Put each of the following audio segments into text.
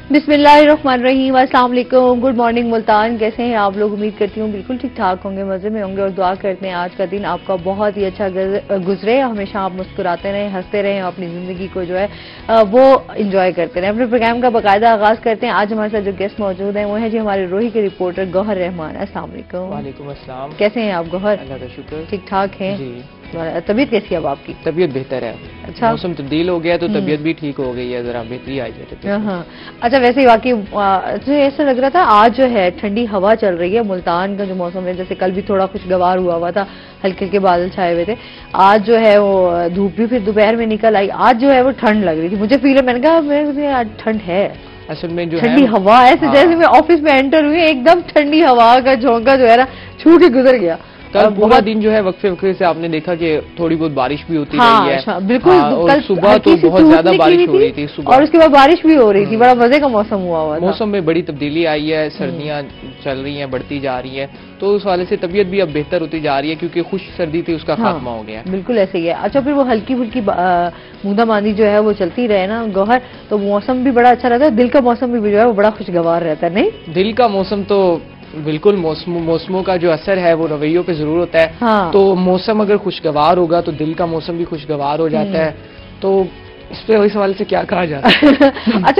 बिस्मिल्लाहिर्रहमानिर्रहीम, अस्सलाम वालेकुम, गुड मॉर्निंग मुल्तान। कैसे हैं आप लोग? उम्मीद करती हूँ बिल्कुल ठीक ठाक होंगे, मजे में होंगे और दुआ करते हैं आज का दिन आपका बहुत ही अच्छा गुजरे। हमेशा आप मुस्कुराते रहें, हंसते रहें, अपनी जिंदगी को जो है वो इंजॉय करते रहें। अपने प्रोग्राम का बाकायदा आगाज करते हैं। आज हमारे साथ जो गेस्ट मौजूद हैं वो है जी हमारे रोही के रिपोर्टर गौहर रहमान। अस्सलाम वालेकुम। वालेकुम अस्सलाम। कैसे हैं आप गौहर? अल्लाह का शुक्र, ठीक ठाक हैं जी। तबीयत कैसी है अब आपकी? तबीयत बेहतर है। अच्छा, मौसम तब्दील हो गया तो तबीयत भी ठीक हो गई है, जरा बेहतरी आई है। हाँ, अच्छा वैसे ही वाकई मुझे ऐसा लग रहा था आज जो है ठंडी हवा चल रही है। मुल्तान का जो मौसम है, जैसे कल भी थोड़ा खुशगवार हुआ था, हल्के हल्के बादल छाए हुए थे, आज जो है वो धूप भी फिर दोपहर में निकल आई। आज जो है वो ठंड लग रही थी, मुझे फील है, मैंने कहा मेरे आज ठंड है। असल में जो ठंडी हवा ऐसे जैसे मैं ऑफिस में एंटर हुई, एकदम ठंडी हवा का झोंका जो है ना छू के गुजर गया। कल पूरा दिन जो है वक्फे वक्फे से आपने देखा कि थोड़ी बहुत बारिश भी होती रही है। बिल्कुल, कल सुबह तो बहुत ज्यादा बारिश हो रही थी सुबह, और उसके बाद बारिश भी हो रही थी। बड़ा मजे का मौसम हुआ मौसम में बड़ी तब्दीली आई है, सर्दियां चल रही हैं, बढ़ती जा रही है, तो उस वाले से तबीयत भी अब बेहतर होती जा रही है, क्योंकि खुश सर्दी थी उसका खात्मा हो गया। बिल्कुल ऐसे ही है। अच्छा, फिर वो हल्की फुल्की बूंदाबांदी जो है वो चलती रहे ना गौहर, तो मौसम भी बड़ा अच्छा रहता है, दिल का मौसम भी जो है वो बड़ा खुशगवार रहता है। नहीं, दिल का मौसम तो बिल्कुल, मौसमों का जो असर है वो रवैयों पे जरूर होता है। हाँ। तो मौसम अगर खुशगवार होगा तो दिल का मौसम भी खुशगवार हो जाता है। तो इस पे इस सवाल से क्या कहा जाता है? अच्छा,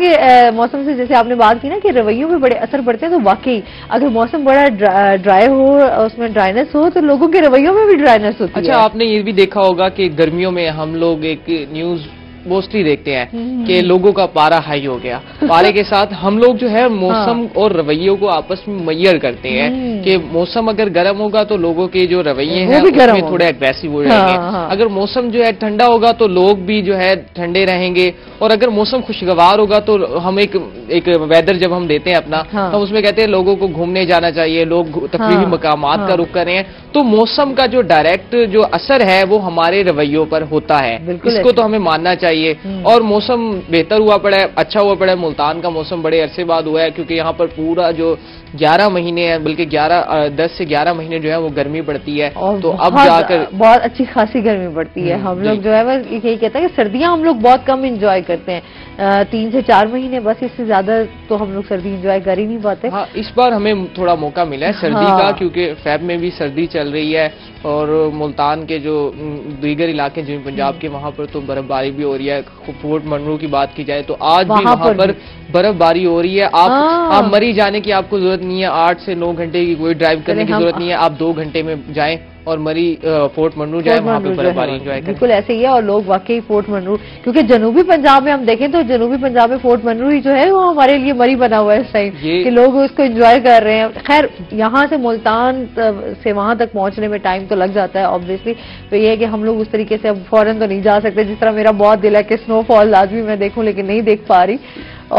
मौसम से जैसे आपने बात की ना कि रवैयों पे बड़े असर पड़ते हैं, तो वाकई अगर मौसम बड़ा ड्राई हो, उसमें ड्राइनेस हो, तो लोगों के रवैयों में भी ड्राइनेस होती है। अच्छा, आपने ये भी देखा होगा कि गर्मियों में हम लोग एक न्यूज मोस्टली देखते हैं कि लोगों का पारा हाई हो गया। पारे के साथ हम लोग जो है मौसम और रवैयों को आपस में मैयर करते हैं कि मौसम अगर गर्म होगा तो लोगों के जो रवैये हैं उसमें थोड़े एग्रेसिव हो जाएंगे। अगर मौसम जो है ठंडा होगा तो लोग भी जो है ठंडे रहेंगे, और अगर मौसम खुशगवार होगा तो हम एक वेदर जब हम देते हैं अपना, हम उसमें कहते हैं लोगों को घूमने जाना चाहिए, लोग तफरीही मकामात का रुख करें। तो मौसम का जो डायरेक्ट जो असर है वो हमारे रवैयों पर होता है, इसको तो हमें मानना चाहिए। और मौसम बेहतर हुआ पड़ा है, अच्छा हुआ पड़ा है। मुल्तान का मौसम बड़े अरसे बाद हुआ है, क्योंकि यहाँ पर पूरा जो 11 महीने हैं, बल्कि 10 से 11 महीने जो है वो गर्मी पड़ती है, तो अब जाकर बहुत अच्छी खासी गर्मी पड़ती है। हम लोग जो है बस यही कहते हैं कि सर्दियां हम लोग बहुत कम इंजॉय करते हैं, 3 से 4 महीने, बस इससे ज्यादा तो हम लोग सर्दी इंजॉय कर ही नहीं पाते। हाँ, इस बार हमें थोड़ा मौका मिला है सर्दी का, क्योंकि फेब में भी सर्दी चल रही है, और मुल्तान के जो दीगर इलाके जिन पंजाब के, वहां पर तो बर्फबारी भी हो रही है। फोर्ट मनरू की बात की जाए तो आज भी वहां पर बर्फबारी हो रही है। आप मरी जाने की आपको जरूरत नहीं है, 8 से 9 घंटे की कोई ड्राइव करने की जरूरत नहीं है, आप 2 घंटे में जाएं और मरी फोर्ट मनरू जाए, वहां पे बर्फबारी एंजॉय करें। बिल्कुल ऐसे ही है, और लोग वाकई फोर्ट मनरू, क्योंकि जनूबी पंजाब में हम देखें तो जनूबी पंजाब में फोर्ट मनरू ही जो है वो हमारे लिए मरी बना हुआ है इस टाइम, कि लोग उसको एंजॉय कर रहे हैं। खैर, यहाँ से मुल्तान से वहां तक पहुंचने में टाइम तो लग जाता है ऑब्वियसली, तो ये है कि हम लोग उस तरीके से अब फौरन तो नहीं जा सकते, जिस तरह मेरा बहुत दिल है कि स्नोफॉल लाजमी मैं देखूं, लेकिन नहीं देख पा रही।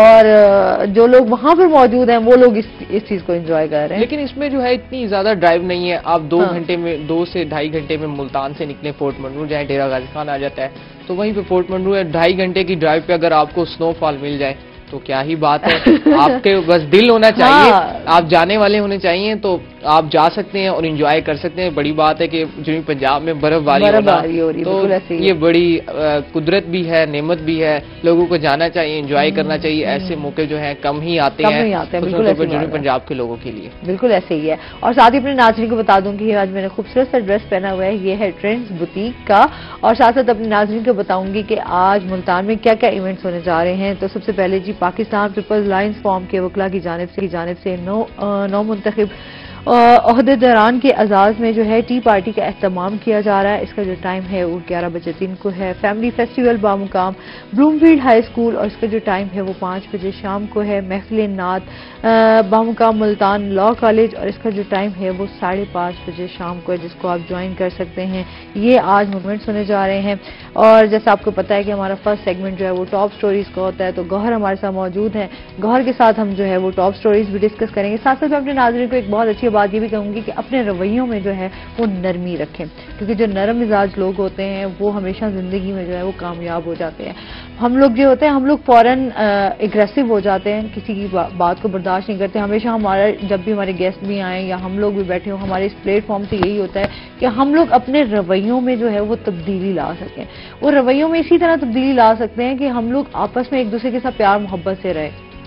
और जो लोग वहां पर मौजूद हैं वो लोग इस चीज को एंजॉय कर रहे हैं। लेकिन इसमें जो है इतनी ज्यादा ड्राइव नहीं है, आप 2 घंटे में, 2 से ढाई घंटे में मुल्तान से निकले, फोर्ट मनरू जाए, डेरा गाजी खान आ जाता है, तो वहीं पे फोर्ट मनरू है। 2.5 घंटे की ड्राइव पे अगर आपको स्नोफॉल मिल जाए तो क्या ही बात है। आपके बस दिल होना चाहिए, आप जाने वाले होने चाहिए, तो आप जा सकते हैं और एंजॉय कर सकते हैं। बड़ी बात है कि जो पंजाब में बर्फबारी हो रही, तो ये बड़ी कुदरत भी है, नेमत भी है, लोगों को जाना चाहिए, एंजॉय करना चाहिए। ऐसे मौके जो है कम ही आते हैं जुनूबी पंजाब के लोगों के लिए। बिल्कुल ऐसे ही है। और साथ ही अपने नाज़रीन को बता दूं कि आज मैंने खूबसूरत सा ड्रेस पहना हुआ है, ये है ट्रेंड्स बुटीक का, और साथ साथ अपने नाज़रीन को बताऊंगी कि आज मुल्तान में क्या क्या इवेंट्स होने जा रहे हैं। तो सबसे पहले जी, पाकिस्तान पीपल्स लायंस फॉर्म के वकला की जानिब से 9 मुंतखब ओहदेदारान के एजाज में जो है टी पार्टी का एहतमाम किया जा रहा है। इसका जो टाइम है वो 11 बजे दिन को है। फैमिली फेस्टिवल बामुकाम ब्लूमफील्ड हाई स्कूल, और इसका जो टाइम है वो 5 बजे शाम को है। महफिल नात बामुकाम मुल्तान लॉ कॉलेज, और इसका जो टाइम है वो 5:30 बजे शाम को है, जिसको आप ज्वाइन कर सकते हैं। ये आज मूवमेंट्स होने जा रहे हैं। और जैसा आपको पता है कि हमारा फर्स्ट सेगमेंट जो है वो टॉप स्टोरीज का होता है, तो गौहर हमारे साथ मौजूद हैं। गौहर के साथ हम जो है वो टॉप स्टोरीज भी डिस्कस करेंगे। साथ साथ मैं अपने नाज़रीन को एक बहुत अच्छी बात ये भी कहूंगी कि अपने रवैयों में जो है वो नरमी रखें, क्योंकि जो नरम मिजाज लोग होते हैं वो हमेशा जिंदगी में जो है वो कामयाब हो जाते हैं। हम लोग जो होते हैं, हम लोग फौरन एग्रेसिव हो जाते हैं, किसी की बात को बर्दाश्त नहीं करते। हमेशा हमारा, जब भी हमारे गेस्ट भी आए या हम लोग भी बैठे हो, हमारे इस प्लेटफॉर्म से यही होता है कि हम लोग अपने रवैयों में जो है वो तब्दीली ला सकें। वो रवैयों में इसी तरह तब्दीली ला सकते हैं कि हम लोग आपस में एक दूसरे के साथ प्यार मोहब्बत से रहें।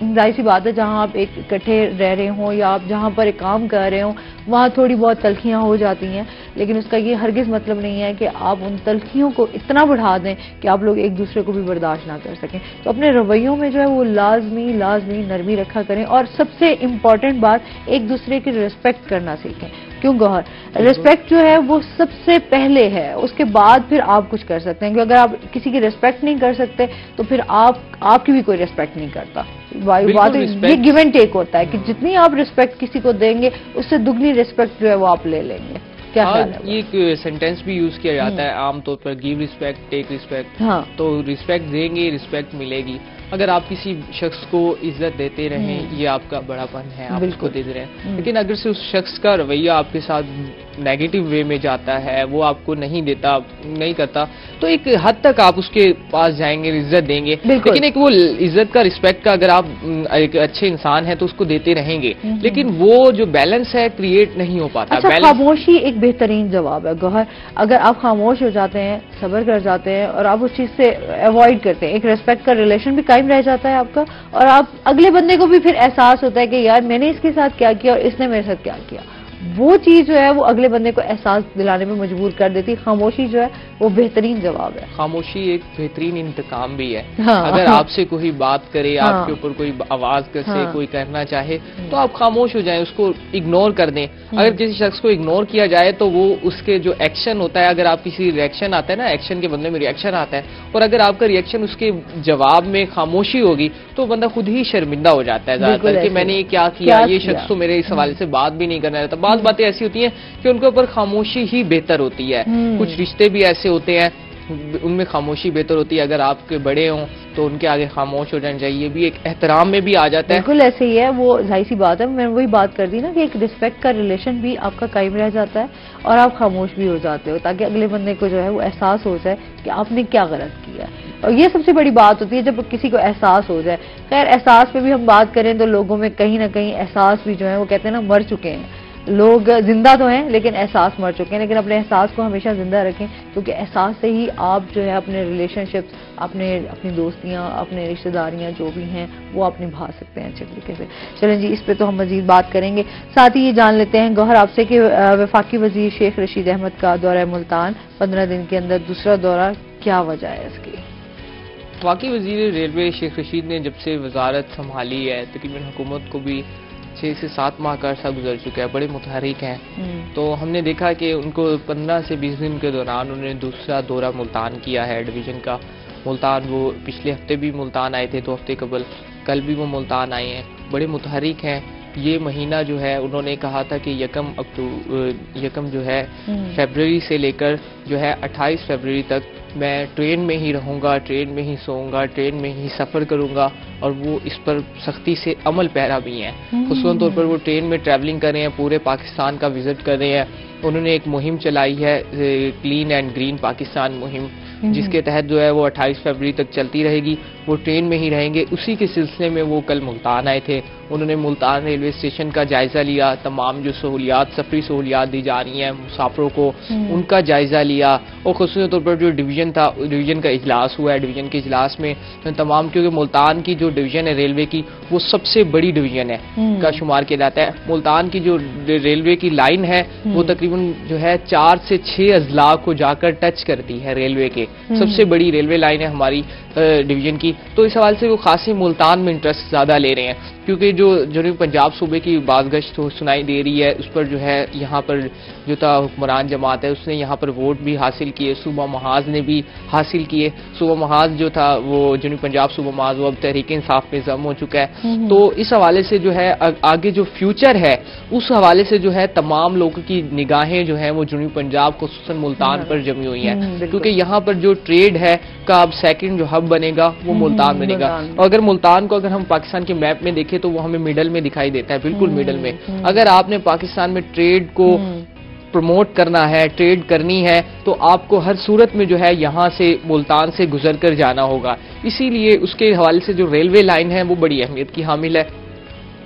ظاہر سی بات ہے جہاں آپ ایک اکٹھے رہ رہے ہوں یا آپ جہاں پر ایک کام کر رہے ہوں وہاں تھوڑی بہت تلخیاں ہو جاتی ہیں، لیکن اس کا یہ ہرگز مطلب نہیں ہے کہ آپ ان تلخیوں کو اتنا بڑھا دیں کہ آپ لوگ ایک دوسرے کو بھی برداشت نہ کر سکیں. تو اپنے رویوں میں جو ہے وہ لازمی نرمی رکھا کریں، اور سب سے امپورٹنٹ بات ایک دوسرے کی ریسپیکٹ کرنا سیکھیں. کیوں گوہر؟ ریسپیکٹ جو ہے وہ سب سے پہلے ہے، اس کے بعد پھر آپ کچھ کر سکتے ہیں. کیونکہ اگر آپ کسی کی ریسپیکٹ نہیں کر سکتے تو پھر آپ کی بھی کوئی ریسپیکٹ نہیں کرتا. بات یہ گیو اینڈ ٹیک ہوتا ہے کہ جتنی آپ ریسپیکٹ کسی کو دیں گے اس سے دگنی ریسپیکٹ جو ہے وہ آپ لے لیں گے. کیا خیال ہے؟ یہ ایک سینٹینس بھی یوز کیا جاتا ہے عام طور پر، گیو ریسپیکٹ ٹیک ریسپیکٹ. ہاں، تو ریسپیکٹ دیں گے ریسپیکٹ ملے گی. اگر آپ کسی شخص کو عزت دیتے رہیں یہ آپ کا بڑا پن ہے، آپ اس کو دیتے رہیں. لیکن اگر سے اس شخص کا رویہ آپ کے ساتھ نیگیٹو وے میں جاتا ہے، وہ آپ کو نہیں کرتا، تو ایک حد تک آپ اس کے پاس جائیں گے، عزت دیں گے. لیکن ایک وہ عزت کا رسپیکٹ کا اگر آپ ایک اچھے انسان ہیں تو اس کو دیتے رہیں گے، لیکن وہ جو بیلنس ہے کریٹ نہیں ہو پاتا. خاموشی ایک بہترین جواب ہے گوہر. اگر آپ خاموش ہو جاتے ہیں، صبر کر جاتے ہیں اور آپ اس چیز سے اوائڈ کرتے ہیں، ایک ریسپیکٹ کا ریلیشن بھی قائم رہ جاتا ہے آپ کا، اور آپ اگلے بندے کو بھی پھر احساس ہوتا ہے کہ یار میں نے اس کے ساتھ کیا کیا اور اس نے میرے ساتھ کیا کیا. وہ چیز جو ہے وہ اگلے بندے کو احساس دلانے میں مجبور کر دیتی. خاموشی جو ہے وہ بہترین جواب ہے. خاموشی ایک بہترین انتقام بھی ہے. اگر آپ سے کوئی بات کرے، آپ کے اوپر کوئی آواز سے کوئی کرنا چاہے تو آپ خاموش ہو جائیں، اس کو اگنور کر دیں. اگر کسی شخص کو اگنور کیا جائے تو وہ اس کے جو ایکشن ہوتا ہے، اگر آپ کسی ریئیکشن آتا ہے نا، ایکشن کے بدلے میں ریئیکشن آتا ہے، اور اگر آپ کا ریئیکشن اس کے جواب میں خاموشی ہوگی تو بندہ خود ہی شرمندہ ہو جاتا ہے زیادہ تر کہ میں نے یہ کیا یہ شخص تو میرے اس حوالے سے بات بھی نہیں کرنا رہتا. بعض باتیں ایسی ہوتی ہیں کہ ان کے اوپر خاموشی ہی بہتر ہوتی ہے. کچھ رشتے بھی ایسے ہوتے ہیں ان میں خاموشی بہتر ہوتی ہے. اگر آپ کے بڑے ہوں تو ان کے آگے خاموش ہو جانا چاہیے، بھی ایک احترام میں بھی آ جاتا ہے. بالکل ایسے ہی ہے، وہ ظاہر سی بات ہے. میں وہی بات کر دی نا کہ ایک رسپیکٹ کا ریلیشن بھی آپ کا قائم رہ جاتا ہے اور آپ خاموش بھی ہو جاتے ہو، تاکہ اگلے بندے کو جو ہے وہ احساس ہو جائے کہ آپ نے کیا غلط کیا. اور یہ سب سے بڑی بات ہوتی ہے جب کسی کو احساس ہو جائے. خیر احساس پہ بھی ہم بات کریں تو لوگوں میں کہیں نہ کہیں احساس بھی جو ہے وہ کہتے ہیں نا مر چکے ہیں. لوگ زندہ تو ہیں لیکن احساس مر چکے ہیں. لیکن اپنے احساس کو ہمیشہ زندہ رکھیں، کیونکہ احساس سے ہی آپ جو ہے اپنے ریلیشن شپس، اپنی دوستیاں، اپنے رشتہ داریاں جو بھی ہیں وہ آپ نبھا سکتے ہیں اچھے طریقے سے. چلیں جی، اس پہ تو ہم مزید بات کریں گے. ساتھ ہی یہ جان لیتے ہیں گوہر آپ سے کہ وفاقی وزیر شیخ رشید احمد کا دورہ ملتان 15 دن کے اندر دوسرا دورہ، کیا وجہ ہے اس کی؟ وفاقی وزیر ریلوے شیخ رشید نے جب سے وزارت سنبھالی ہے تقریباً حکومت کو بھی 6 سے 7 ماہ کا عرصہ گزر چکا ہے، بڑے متحرک ہیں. تو ہم نے دیکھا کہ ان کو 15 سے 20 دن کے دوران انہوں نے دوسرا دورہ ملتان کیا ہے ڈویژن کا. ملتان وہ پچھلے ہفتے بھی ملتان آئے تھے، 2 ہفتے قبل، کل بھی وہ ملتان آئے ہیں. بڑے متحرک ہیں. یہ مہینہ جو ہے انہوں نے کہا تھا کہ یکم جو ہے فیبروری سے لے کر جو ہے 28 فیبروری تک میں ٹرین میں ہی رہوں گا، ٹرین میں ہی سوؤں گا، ٹرین میں ہی سفر کروں گا. اور وہ اس پر سختی سے عمل پیرا بھی ہیں. خصوصاً طور پر وہ ٹرین میں ٹریولنگ کر رہے ہیں، پورے پاکستان کا وزٹ کر رہے ہیں. انہوں نے ایک مہم چلائی ہے کلین اینڈ گرین پاکستان مہم، جس کے تحت جو ہے وہ 28 فیبروری تک چلتی رہے گی. وہ ٹرین میں ہی رہیں گے. اسی کے سلسلے میں وہ کل ملتان آئے تھے. انہوں نے ملتان ریلوے اسٹیشن کا جائزہ لیا، تمام جو سفری سہولیات دی جا رہی ہیں مسافروں کو ان کا جائزہ لیا. اور خصوصی طور پر جو ڈویژن کا اجلاس ہوا ہے، ڈویژن کے اجلاس میں تمام، کیونکہ ملتان کی جو ڈویژن ہے ریلوے کی وہ سب سے بڑی ڈویژن ہے کا شمار کیا جاتا ہے. ملتان کی جو ریلوے کی لائن ہے وہ تقریباً جو ہے 4 سے 6 اضلاع کو جا کر ٹچ کرتی ہے. ریلوے کے سب سے بڑی ریلوے لائن ہے ہماری ڈویژن کی. تو اس حوالے سے وہ خاصی ملتان میں انٹرسٹ زیادہ لے رہے ہیں، کیونکہ جو جنوبی پنجاب صوبے کی بازگشت سنائی دے رہی ہے، اس پر جو ہے یہاں پر جو تھا حکمران جماعت ہے اس نے یہاں پر ووٹ بھی حاصل کیے، صوبہ محاذ نے بھی حاصل کیے. صوبہ محاذ جو تھا وہ جنوبی پنجاب صوبہ محاذ وہ اب تحریک انصاف میں ضم ہو چکا ہے. تو اس حوالے سے جو ہے آگے جو فیوچر ہے اس حوالے سے جو ہے تمام لوگوں کی نگاہیں جو ہیں وہ جنوبی پنجاب خصوصاً ملتان پر جمی ہوئی ہیں، کیونکہ یہاں پر جو ٹریڈ ہے کا اب سیکنڈ جو ہب بنے گا وہ ملتان بنے گا. اور اگر ملتان کو اگر ہم پاکستان کے میپ میں دیکھیں تو وہ ہمیں مڈل میں دکھائی دیتا ہے، بالکل مڈل میں. اگر آپ نے پاکستان میں ٹریڈ کو پروموٹ کرنا ہے، ٹریڈ کرنی ہے، تو آپ کو ہر صورت میں جو ہے یہاں سے ملتان سے گزر کر جانا ہوگا. اسی لیے اس کے حوالے سے جو ریلوے لائن ہے وہ بڑی اہمیت کی حامل ہے.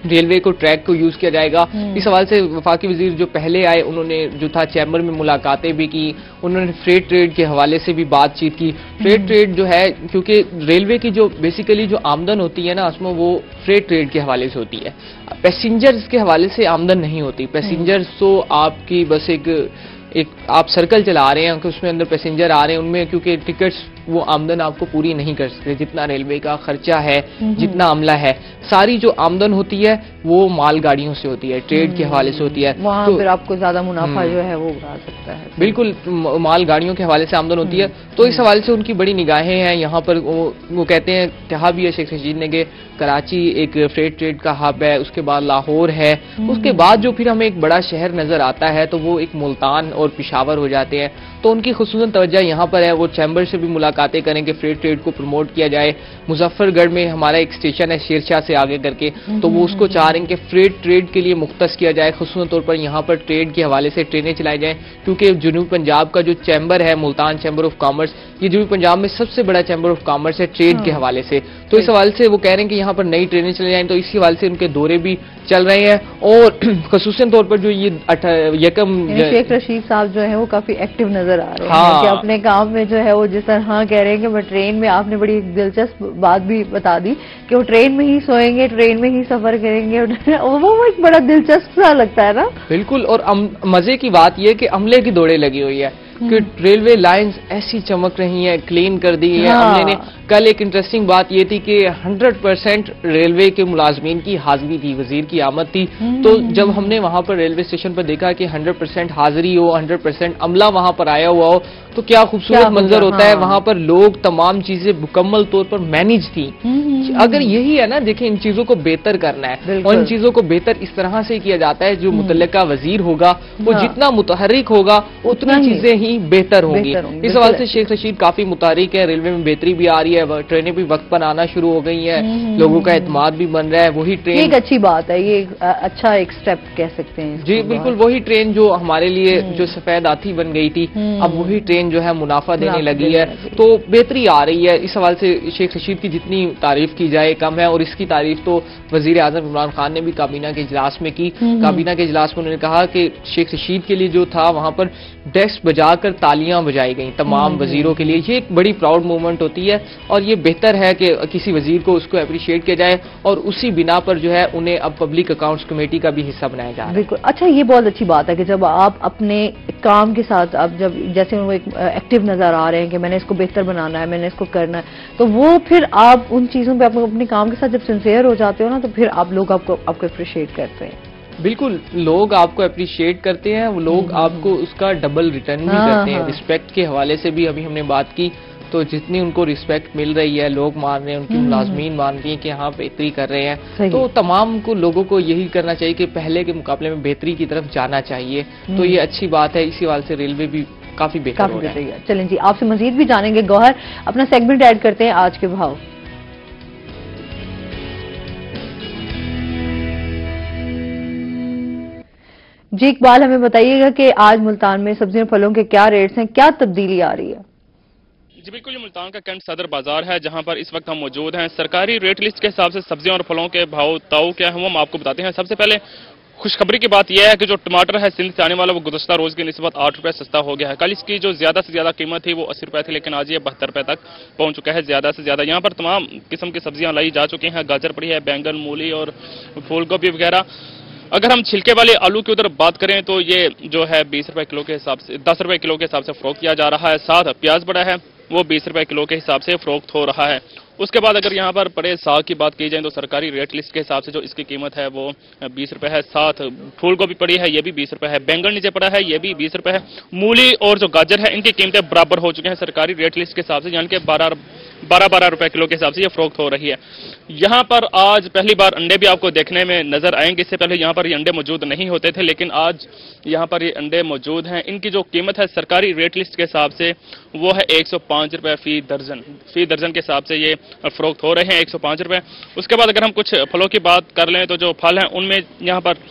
रेलवे को ट्रैक को यूज किया जाएगा। इस हवाले से वफाकी वजीर जो पहले आए उन्होंने जो था चैम्बर में मुलाकातें भी की, उन्होंने फ्रेट ट्रेड के हवाले से भी बातचीत की। फ्रेट ट्रेड जो है, क्योंकि रेलवे की जो बेसिकली जो आमदन होती है ना उसमें वो फ्रेट ट्रेड के हवाले से होती है, पैसेंजर्स के हवाले से आमदन नहीं होती। पैसेंजर्स तो आपकी बस एक आप सर्कल चला रहे हैं कि उसमें अंदर पैसेंजर आ रहे हैं, उनमें क्योंकि टिकट्स वो आमदन आपको पूरी नहीं कर सकते, जितना रेलवे का खर्चा है, जितना अमला है, सारी जो आमदन होती है वो माल गाड़ियों से होती है, ट्रेड के हवाले से होती है। वहाँ तो फिर आपको ज्यादा मुनाफा जो है वो उड़ा सकता है। बिल्कुल, माल गाड़ियों के हवाले से आमदन होती है, तो इस हवाले से उनकी बड़ी निगाहें हैं यहाँ पर। वो कहते हैं, कहा भी है शेख रशीद ने कि कराची एक फ्रेट ट्रेड का हब है, उसके बाद लाहौर है, उसके बाद जो फिर हमें एक बड़ा शहर नजर आता है तो वो एक मुल्तान और पिशावर हो जाते हैं। तो उनकी खुसूसन तवज्जो यहाँ पर है, वो चैम्बर से भी मुलाकातें करें कि फ्रेट ट्रेड को प्रमोट किया जाए। मुजफ्फरगढ़ में हमारा एक स्टेशन है शेरशाह से आगे करके, तो वो उसको चाह रहे हैं कि फ्रेट ट्रेड के लिए मुख्तस किया जाए, खुसूसन तौर पर यहाँ पर ट्रेड के हवाले से ट्रेनें चलाई जाएं, क्योंकि जनूबी पंजाब का जो चैम्बर है मुल्तान चैम्बर ऑफ कॉमर्स, ये जनूबी पंजाब में सबसे बड़ा चैम्बर ऑफ कॉमर्स है ट्रेड के हवाले से। तो इस हवाले से वो कह रहे हैं कि यहाँ पर नई ट्रेनें चलाई जाएं, तो इसी हवाले से उनके दौरे भी चल रहे हैं। और खुसूसन तौर पर जो ये शेख रशीद साहब जो है वो काफी एक्टिव नजर आ रहे हैं कि अपने काम में जो है वो जिस तरह कह रहे हैं कि मैं ट्रेन में, आपने बड़ी दिलचस्प बात भी बता दी कि वो ट्रेन में ही सोएंगे, ट्रेन में ही सफर करेंगे, वो एक बड़ा दिलचस्प सा लगता है ना। बिल्कुल, और मजे की बात ये कि अमले की दौड़े लगी हुई है कि रेलवे लाइंस ऐसी चमक रही हैं, क्लीन कर दी है अमले ने। कल एक इंटरेस्टिंग बात ये थी कि 100% रेलवे के मुलाजमीन की हाजिरी थी, वजीर की आमद थी। तो जब हमने वहां पर रेलवे स्टेशन पर देखा कि 100% हाजिरी हो, 100% अमला वहां पर आया हुआ हो, तो क्या खूबसूरत मंजर होता है। वहां पर लोग, तमाम चीजें मुकम्मल तौर पर मैनेज थी। अगर यही है ना, देखिए इन चीजों को बेहतर करना है और इन चीजों को बेहतर इस तरह से किया जाता है, जो मुतल्लिका वजीर होगा वो जितना मुतहर्रिक होगा उतना चीजें ही बेहतर होंगी। इस हवाले से शेख रशीद काफी मुतारिक है, रेलवे में बेहतरी भी आ रही है, ट्रेनें भी वक्त पर आना शुरू हो गई हैं, लोगों का एतमाद भी बन रहा है। वही ट्रेन एक अच्छी बात है, ये अच्छा एक स्टेप कह सकते हैं जी। बिल्कुल, वही ट्रेन जो हमारे लिए जो सफेद हाथी बन गई थी, अब वही ट्रेन जो है मुनाफा देने लगी है, तो बेहतरी आ रही है। इस हवाले से शेख रशीद की जितनी तारीफ की जाए कम है, और इसकी तारीफ तो वजीर आजम इमरान खान ने भी काबीना के इजलास में की। काबीना के इजलास में उन्होंने कहा कि शेख रशीद के लिए जो था वहां पर डेस्क बजाकर तालियां बजाई गई तमाम वजीरों के लिए। ये एक बड़ी प्राउड मूवमेंट होती है और ये बेहतर है कि किसी वजीर को उसको अप्रिशिएट किया जाए, और उसी बिना पर जो है उन्हें अब पब्लिक अकाउंट्स कमेटी का भी हिस्सा बनाया जा रहा है। बिल्कुल, अच्छा, ये बहुत अच्छी बात है कि जब आप अपने काम के साथ, आप जब जैसे वो एक एक्टिव नजर आ रहे हैं कि मैंने इसको बेहतर बनाना है, मैंने इसको करना है, तो वो फिर आप उन चीजों पे अपने काम के साथ जब सिंसियर हो जाते हो ना, तो फिर आप लोग आपको अप्रिशिएट करते हैं। बिल्कुल, लोग आपको अप्रिशिएट करते हैं, वो लोग आपको उसका डबल रिटर्न भी करते हैं। रिस्पेक्ट के हवाले से भी अभी हमने बात की, तो जितनी उनको रिस्पेक्ट मिल रही है, लोग मान रहे हैं, उनकी मुलाजमीन मान रही है कि हाँ बेहतरी कर रहे हैं, तो तमाम को लोगों को यही करना चाहिए कि पहले के मुकाबले में बेहतरी की तरफ जाना चाहिए। तो ये अच्छी बात है, इसी हवाले से रेलवे भी काफी बेहतर हो रहा है। चलें जी, आपसे मजीद भी जानेंगे। गौहर, अपना सेगमेंट ऐड करते हैं, आज के भाव। जी इकबाल, हमें बताइएगा कि आज मुल्तान में सब्जियों फलों के क्या रेट्स हैं, क्या तब्दीली आ रही है? जी बिल्कुल, ये मुल्तान का कैंट सदर बाजार है जहां पर इस वक्त हम मौजूद हैं। सरकारी रेट लिस्ट के हिसाब से सब्जियों और फलों के भाव ताऊ क्या है वो हम आपको बताते हैं। सबसे पहले खुशखबरी की बात यह है कि जो टमाटर है सिंध से आने वाला वो गुज़श्ता रोज की निस्बत 8 रुपए सस्ता हो गया है। कल इसकी जो ज्यादा से ज्यादा कीमत थी वो 80 रुपए थी, लेकिन आज ये 72 रुपए तक पहुंच चुका है ज्यादा से ज्यादा। यहाँ पर तमाम किस्म की सब्जियां लाई जा चुकी हैं, गाजर पड़ी है, बैंगन, मूली और फूल गोभी वगैरह। अगर हम छिलके वाले आलू की उधर बात करें तो ये जो है 20 रुपए किलो के हिसाब से, 10 रुपए किलो के हिसाब से फरोख्त किया जा रहा है। साथ प्याज बड़ा है वो 20 रुपए किलो के हिसाब से फरोख्त हो रहा है। उसके बाद अगर यहाँ पर पड़े साग की बात की जाए तो सरकारी रेट लिस्ट के हिसाब से जो इसकी कीमत है वो 20 रुपए है। साथ फूल गोभी पड़ी है, ये भी 20 रुपए है। बैंगन नीचे पड़ा है, ये भी 20 रुपए है। मूली और जो गाजर है इनकी कीमतें बराबर हो चुके हैं सरकारी रेट लिस्ट के हिसाब से, यानी कि 12 रुपए किलो के हिसाब से ये फरोख्त हो रही है। यहाँ पर आज पहली बार अंडे भी आपको देखने में नजर आएंगे। इससे पहले यहाँ पर ये अंडे मौजूद नहीं होते थे, लेकिन आज यहाँ पर ये अंडे मौजूद हैं। इनकी जो कीमत है सरकारी रेट लिस्ट के हिसाब से वो है 105 रुपए फी दर्जन के हिसाब से ये फरोख्त हो रहे हैं, 105 रुपए। उसके बाद अगर हम कुछ फलों की बात कर लें तो जो फल हैं उनमें यहाँ पर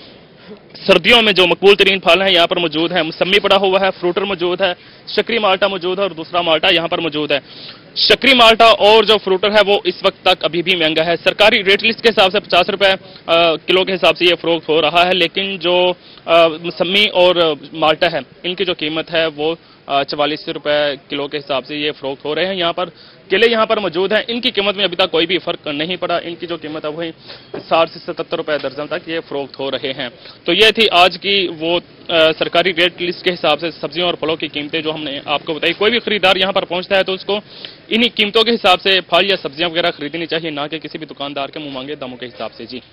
सर्दियों में जो मकबूल तरीन फल है यहाँ पर मौजूद है। मौसमी पड़ा हुआ है, फ्रूटर मौजूद है, शक्करी माल्टा मौजूद है और दूसरा माल्टा यहाँ पर मौजूद है। शक्करी माल्टा और जो फ्रूटर है वो इस वक्त तक अभी भी महंगा है। सरकारी रेट लिस्ट के हिसाब से 50 रुपए किलो के हिसाब से ये फरोख्त हो रहा है, लेकिन जो मौसमी और माल्टा है इनकी जो कीमत है वो 44 रुपए किलो के हिसाब से ये फरोख्त हो रहे हैं। यहाँ पर केले यहाँ पर मौजूद हैं, इनकी कीमत में अभी तक कोई भी फर्क नहीं पड़ा। इनकी जो कीमत है वही 60 से 77 रुपए दर्जन तक ये फरोख्त हो रहे हैं। तो ये थी आज की वो सरकारी रेट लिस्ट के हिसाब से सब्जियों और फलों की कीमतें जो हमने आपको बताई। कोई भी खरीदार यहाँ पर पहुंचता है तो उसको इन्हीं कीमतों के हिसाब से फल या सब्जियां वगैरह खरीदनी चाहिए, ना कि किसी भी दुकानदार के मुंह मांगे दामों के हिसाब से। जी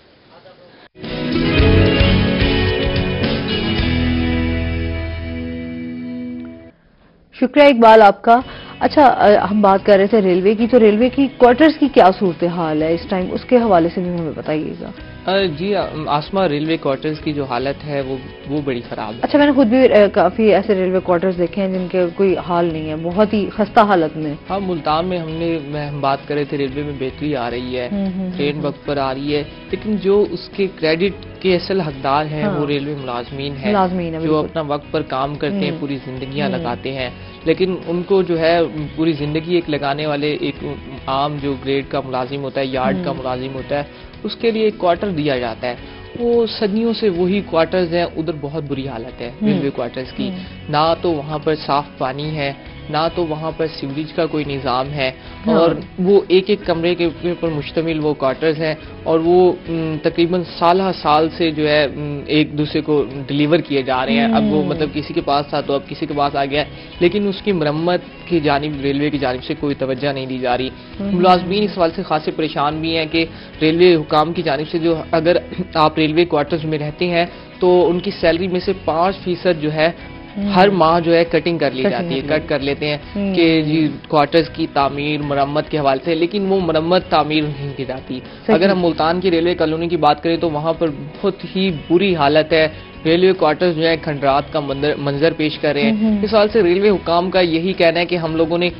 शुक्रिया इकबाल आपका। अच्छा, हम बात कर रहे थे रेलवे की, तो रेलवे की क्वार्टर्स की क्या सूरत हाल है इस टाइम, उसके हवाले से भी हमें बताइएगा। जी आसमा, रेलवे क्वार्टर्स की जो हालत है वो बड़ी खराब है। अच्छा, मैंने खुद भी काफी ऐसे रेलवे क्वार्टर्स देखे हैं जिनके कोई हाल नहीं है, बहुत ही खस्ता हालत में। हाँ, मुल्तान में हम बात कर रहे थे, रेलवे में बेहतरी आ रही है, ट्रेन वक्त पर आ रही है, लेकिन जो उसके क्रेडिट के असल हकदार हैं वो रेलवे मुलाजमीन है जो अपना वक्त पर काम करते हैं, पूरी जिंदगियां लगाते हैं, लेकिन उनको जो है पूरी जिंदगी एक लगाने वाले एक आम जो ग्रेड का मुलाजिम होता है, यार्ड का मुलाजिम होता है, उसके लिए एक क्वार्टर दिया जाता है। वो सदियों से वही क्वार्टर्स हैं, उधर बहुत बुरी हालत है रेलवे क्वार्टर्स की। ना तो वहाँ पर साफ पानी है, ना तो वहाँ पर सीवरेज का कोई निज़ाम है, और वो एक एक कमरे के ऊपर मुश्तमिल वो क्वार्टर्स हैं, और वो तकरीबन साल से जो है एक दूसरे को डिलीवर किए जा रहे हैं। अब वो मतलब किसी के पास था तो अब किसी के पास आ गया, लेकिन उसकी मरम्मत की जानिब रेलवे की जानिब से कोई तवज्जो नहीं दी जा रही। मुलाजमीन इस सवाल से खासे परेशान भी हैं कि रेलवे हुकाम की जानिब से जो अगर आप रेलवे क्वार्टर्स में रहते हैं तो उनकी सैलरी में से 5% जो है हर माह जो है कटिंग कर ली जाती है, कट कर लेते हैं कि जी क्वार्टर्स की तामीर मरम्मत के हवाले से, लेकिन वो मरम्मत तामीर नहीं की जाती। अगर हम मुल्तान की रेलवे कॉलोनी की बात करें तो वहाँ पर बहुत ही बुरी हालत है, रेलवे क्वार्टर्स जो है खंडरात का मंजर पेश कर रहे हैं। इस साल से रेलवे हुकाम का यही कहना है कि हम लोगों ने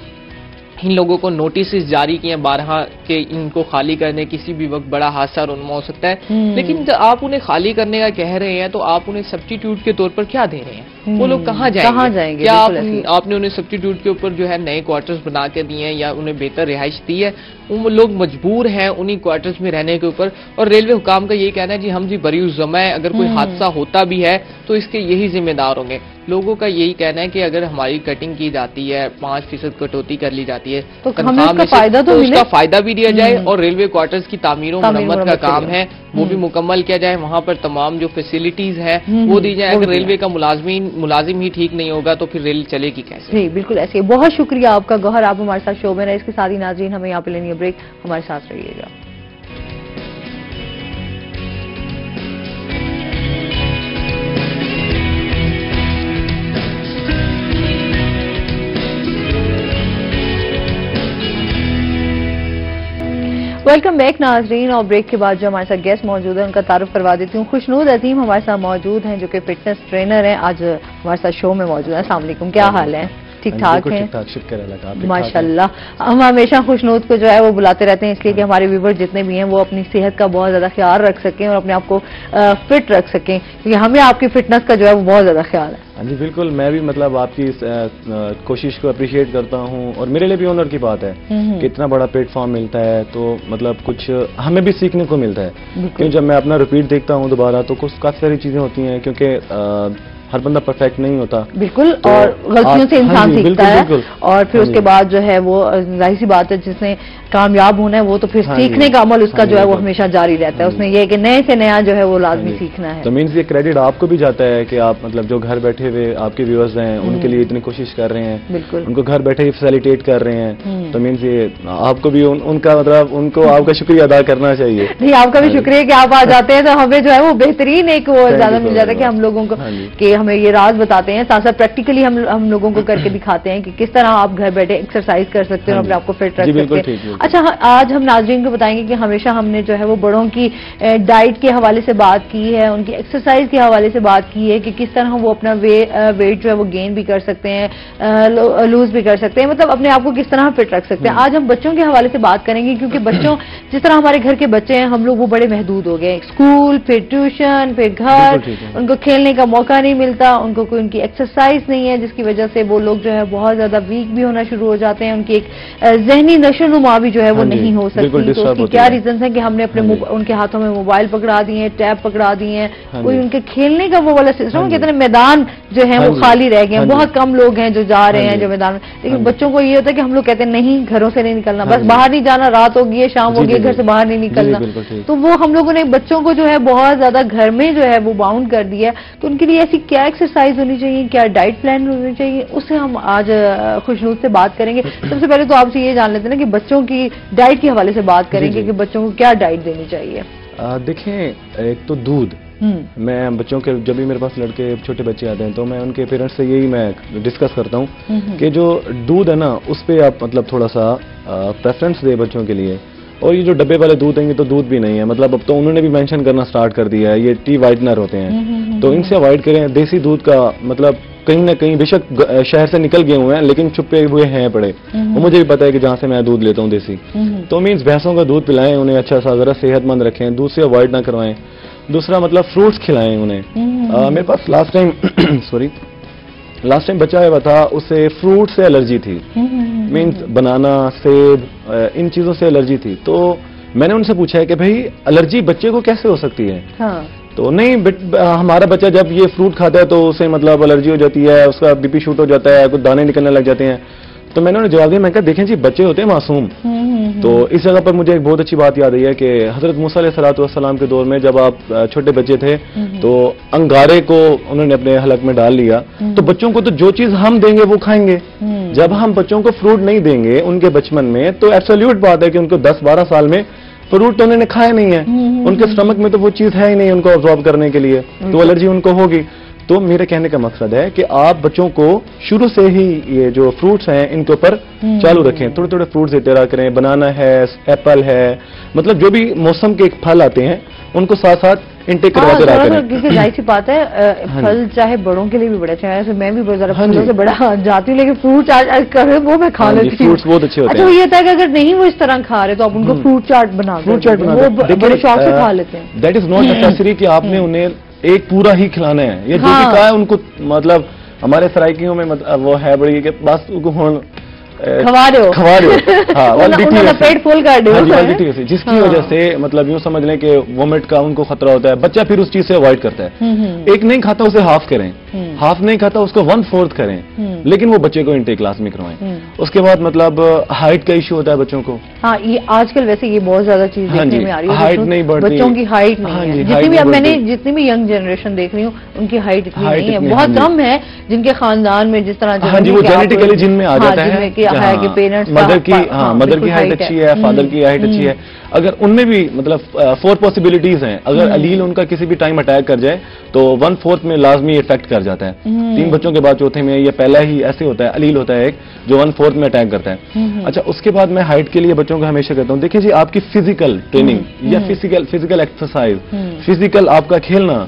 इन लोगों को नोटिस जारी किए हैं 12 के इनको खाली करने, किसी भी वक्त बड़ा हादसा रुनमा हो सकता है, लेकिन जब आप उन्हें खाली करने का कह रहे हैं तो आप उन्हें सब्स्टिट्यूट के तौर पर क्या दे रहे हैं? वो लोग कहाँ जाएंगे? क्या आपने उन्हें सब्स्टिट्यूट के ऊपर जो है नए क्वार्टर्स बना के दिए हैं या उन्हें बेहतर रिहाइश दी है? वो लोग मजबूर हैं उन्हीं क्वार्टर्स में रहने के ऊपर, और रेलवे हुकाम का यही कहना है जी हम जी बरीउज़ ज़म्मा है, अगर कोई हादसा होता भी है तो इसके यही जिम्मेदार होंगे। लोगों का यही कहना है कि अगर हमारी कटिंग की जाती है, 5% कटौती कर ली जाती है तो हमें उसका फायदा तो उसका फायदा भी दिया जाए, और रेलवे क्वार्टर्स की तामीरों मरम्मत का काम है वो भी मुकम्मल किया जाए, वहाँ पर तमाम जो फैसिलिटीज हैं वो दी जाए। अगर रेलवे का मुलाजिम ही ठीक नहीं होगा तो फिर रेल चलेगी कैसे? जी बिल्कुल ऐसे ही। बहुत शुक्रिया आपका गौहर, आप हमारे साथ शो में रहे। इसके साथ ही नाज़रीन हमें यहाँ पे लेनी है ब्रेक, हमारे साथ रहिएगा। वेलकम बैक नाजरीन, और ब्रेक के बाद जो हमारे साथ गेस्ट मौजूद है उनका तारुफ करवा देती हूँ। खुशनूद अजीम हमारे साथ मौजूद हैं जो कि फिटनेस ट्रेनर हैं, आज हमारे साथ शो में मौजूद है। अस्सलाम वालेकुम, क्या हाल है? ठीक ठाक है माशाल्लाह। हम हमेशा खुशनूद को जो है वो बुलाते रहते हैं इसलिए कि हमारे व्यूवर जितने भी हैं वो अपनी सेहत का बहुत ज्यादा ख्याल रख सकें और अपने आप को फिट रख सकें, क्योंकि हमें आपकी फिटनेस का जो है वो बहुत ज्यादा ख्याल है। हाँ जी बिल्कुल, मैं भी मतलब आपकी इस कोशिश को अप्रिशिएट करता हूँ, और मेरे लिए भी ऑनर की बात है कि इतना बड़ा प्लेटफॉर्म मिलता है तो मतलब कुछ हमें भी सीखने को मिलता है। क्योंकि जब मैं अपना रिपीट देखता हूँ दोबारा तो कुछ काफी सारी चीजें होती हैं, क्योंकि हर बंदा परफेक्ट नहीं होता बिल्कुल, तो और गलतियों से इंसान सीखता है, और फिर उसके बाद जो है वो जाहिर सी बात है जिसने कामयाब होना है वो तो फिर सीखने का अमल उसका जो है वो हमेशा जारी रहता है। उसमें ये है कि नए से नया जो है वो लाजमी सीखना है। तो मीन्स ये क्रेडिट आपको भी जाता है कि आप मतलब जो घर बैठे हुए आपके व्यूअर्स हैं उनके लिए इतनी कोशिश कर रहे हैं, बिल्कुल उनको घर बैठे ही फैसिलिटेट कर रहे हैं, तो मीन्स ये आपको भी उनका मतलब उनको आपका शुक्रिया अदा करना चाहिए। नहीं, आपका भी शुक्रिया कि आप आ जाते हैं तो हमें जो है वो बेहतरीन एक वो ज्यादा मिल जाता है कि हम लोगों को कि हमें ये राज बताते हैं, साथ साथ प्रैक्टिकली हम लोगों को करके दिखाते हैं कि किस तरह आप घर बैठे एक्सरसाइज कर सकते हैं और अपने आप को फिट रख सकते हैं। अच्छा, आज हम नाज़रीन को बताएंगे कि हमेशा हमने जो है वो बड़ों की डाइट के हवाले से बात की है, उनकी एक्सरसाइज के हवाले से बात की है कि किस तरह वो अपना वेट जो है वो गेन भी कर सकते हैं, लूज भी कर सकते हैं, मतलब अपने आप को किस तरह फिट रख सकते हैं। आज हम बच्चों के हवाले से बात करेंगे, क्योंकि बच्चों जिस तरह हमारे घर के बच्चे हैं, हम लोग वो बड़े महदूद हो गए, स्कूल फिर ट्यूशन फिर घर, उनको खेलने का मौका नहीं मिलता, उनको कोई उनकी एक्सरसाइज नहीं है, जिसकी वजह से वो लोग जो है बहुत ज्यादा वीक भी होना शुरू हो जाते हैं, उनकी एक जहनी नशोनुमा भी जो है वो नहीं हो सकती। तो उसकी क्या रीजन है कि हमने अपने उनके हाथों में मोबाइल पकड़ा दिए हैं, टैब पकड़ा दिए हैं, कोई उनके खेलने का वो वाला सिस्टम, कितने मैदान जो है वो खाली रह गए हैं, बहुत कम लोग हैं जो जा रहे हैं जो मैदान में। लेकिन बच्चों को ये होता है कि हम लोग कहते हैं नहीं, घरों से नहीं निकलना, बस बाहर नहीं जाना, रात होगी है, शाम होगी है, घर से बाहर नहीं निकलना। तो वो हम लोगों ने बच्चों को जो है बहुत ज्यादा घर में जो है वो बाउंड कर दिया है। तो उनके लिए ऐसी क्या एक्सरसाइज होनी चाहिए, क्या डाइट प्लान होनी चाहिए, उससे हम आज खुशनूद से बात करेंगे। सबसे पहले तो आपसे ये जान लेते हैं ना कि बच्चों की डाइट के हवाले से बात करेंगे कि बच्चों को क्या डाइट देनी चाहिए। देखें, एक तो दूध, मैं बच्चों के, जब भी मेरे पास लड़के छोटे बच्चे आते हैं तो मैं उनके पेरेंट्स से यही मैं डिस्कस करता हूँ कि जो दूध है ना उस पर आप मतलब थोड़ा सा प्रेफरेंस दे बच्चों के लिए। और ये जो डब्बे वाले दूध देंगे तो दूध भी नहीं है, मतलब अब तो उन्होंने भी मेंशन करना स्टार्ट कर दिया है, ये टी वाइटनर होते हैं, तो इनसे अवॉइड करें। देसी दूध का मतलब कहीं ना कहीं बेशक शहर से निकल गए हुए हैं लेकिन छुपे हुए हैं पड़े, वो मुझे भी पता है कि जहाँ से मैं दूध लेता हूँ देसी, तो मीन्स भैंसों का दूध पिलाएं उन्हें, अच्छा सा जरा सेहतमंद रखें, दूध से अवॉइड ना करवाएं। दूसरा मतलब फ्रूट्स खिलाएं उन्हें। मेरे पास लास्ट टाइम बच्चा आया था, उसे फ्रूट से एलर्जी थी, मीन्स बनाना, सेब, इन चीजों से एलर्जी थी। तो मैंने उनसे पूछा है कि भाई एलर्जी बच्चे को कैसे हो सकती है? हाँ। तो नहीं, हमारा बच्चा जब ये फ्रूट खाता है तो उसे मतलब एलर्जी हो जाती है, उसका बीपी शूट हो जाता है, कुछ दाने निकलने लग जाते हैं। तो मैंने उन्हें जवाब दिया, मैं कहा देखें जी बच्चे होते हैं मासूम। तो इस जगह पर मुझे एक बहुत अच्छी बात याद आई है कि हजरत मूसा अलैहिस्सलाम के दौर में जब आप छोटे बच्चे थे तो अंगारे को उन्होंने अपने हलक में डाल लिया। तो बच्चों को तो जो चीज हम देंगे वो खाएंगे। जब हम बच्चों को फ्रूट नहीं देंगे उनके बचपन में तो एब्सोल्यूट बात है कि उनको 10-12 साल में फ्रूट तो उन्होंने खाया नहीं है, उनके स्टमक में तो वो चीज है ही नहीं उनको अब्जॉर्ब करने के लिए, तो एलर्जी उनको होगी। तो मेरे कहने का मकसद है कि आप बच्चों को शुरू से ही ये जो फ्रूट्स हैं इनके ऊपर चालू रखें, थोड़े थोड़े फ्रूट्स देते रहा करें, बनाना है, एप्पल है, मतलब जो भी मौसम के फल आते हैं उनको साथ साथ इंटेक करवाते रहा करें। क्योंकि जाहिर सी बात है फल चाहे बड़ों के लिए भी बड़ा अच्छा है, मैं भी बहुत ज्यादा फलों से बड़ा जाती हूँ, लेकिन फ्रूट वो मैं खा लेती हूँ, फ्रूट्स बहुत अच्छे होते हैं। अच्छा, ये था कि अगर नहीं वो इस तरह खा रहे तो आप उनको फ्रूट चाट बना वो बड़े शौक से खा लेते हैं। दैट इज नॉट नेसेसरी कि आपने उन्हें एक पूरा ही खिलाना है, ये जो भी कहा है उनको, मतलब हमारे सराइकियों में मतलब वो है बड़ी कि बस उनको खवा रहे हो हाँ, पेट फुल कर दो, जिसकी वजह से मतलब यूं समझ लें कि वोमिट का उनको खतरा होता है, बच्चा फिर उस चीज से अवॉइड करता है। एक नहीं खाता उसे हाफ करें, हाफ नहीं खाता उसको 1/4 करें, लेकिन वो बच्चे को इंटेक क्लास में करवाएं। उसके बाद मतलब हाइट का इशू होता है बच्चों को। हाँ, ये आजकल वैसे ये बहुत ज्यादा चीज देखने में आ रही है, हाइट नहीं बढ़ती, बच्चों की हाइट नहीं है। जितनी भी मैंने जितनी भी यंग जनरेशन देख रही हूँ उनकी हाइट इतनी नहीं है, बहुत कम है जिनके खानदान में जिस तरह वो जेनेटिकली जिनमें आ जाता है कि पेरेंट्स मदर की हाइट अच्छी है, फादर की हाइट अच्छी है, अगर उनमें भी मतलब 4 पॉसिबिलिटीज हैं, अगर अलील उनका किसी भी टाइम अटैक कर जाए तो 1/4 में लाजमी इफेक्ट कर जाता है। 3 बच्चों के बाद चौथे में ये पहला ही ऐसे होता है, अलील होता है एक जो 1/4 में अटैक करता है। अच्छा, उसके बाद मैं हाइट के लिए बच्चों को हमेशा कहता हूँ, देखिए जी आपकी फिजिकल ट्रेनिंग या फिजिकल एक्सरसाइज, फिजिकल आपका खेलना,